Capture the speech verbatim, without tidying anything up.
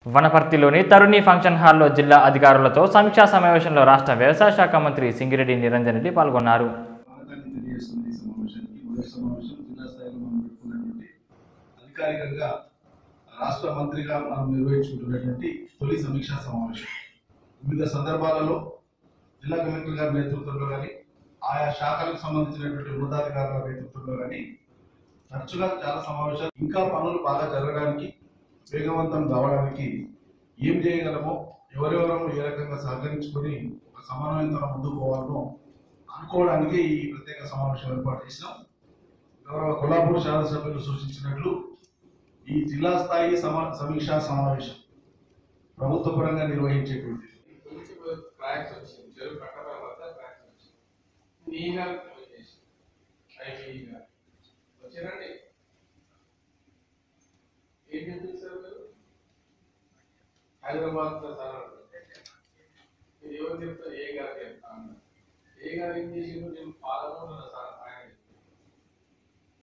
వనపర్తిలోని తరుణి function హాల్లో జిల్లా అధికారులతో సమీక్షా సమావేశంలో రాష్ట్ర వ్యవసాయ శాఖ మంత్రి సింగిరెడ్డి నిరంజన్ రెడ్డి పాల్గొన్నారు. అధికారికంగా రాష్ట్ర మంత్రిగా మనం నిర్వహించుకుంటున్నటువంటి తొలి సమీక్షా సమావేశం. వివిధ సందర్భాలలో జిల్లా కలెక్టర్ గారి నేతృత్వంలో కానీ ఆయా శాఖలకు సంబంధించినటువంటి ఉన్నతాధికారుల నేతృత్వంలో కానీ తరచుగా చాలా సమావేశాలు ఇంకా పనులు బాగా జరగడానికి వేగవంతం కావడానికి ఏం చేయగలమో ఎవరెవరో ఏ రకంగా సహకరించుకొని ఒక సమన్వయంతో ముందుకు పోవాలనో అనుకోవడానికి ఈ ప్రత్యేక సమావేశం ఏర్పాటు చేసినాం. గౌరవ కొల్లాపూర్ శాసనసభ్యులు సూచించినట్లు ఈ జిల్లా స్థాయి సమా సమీక్షా సమావేశం ప్రభుత్వ పరంగా నిర్వహించేటువంటి హైదరాబాద్ ఎవరు చెప్తారు? ఏ గారు చెప్తాను ఏ గారు ఏం చేసి నేను పాలమూరు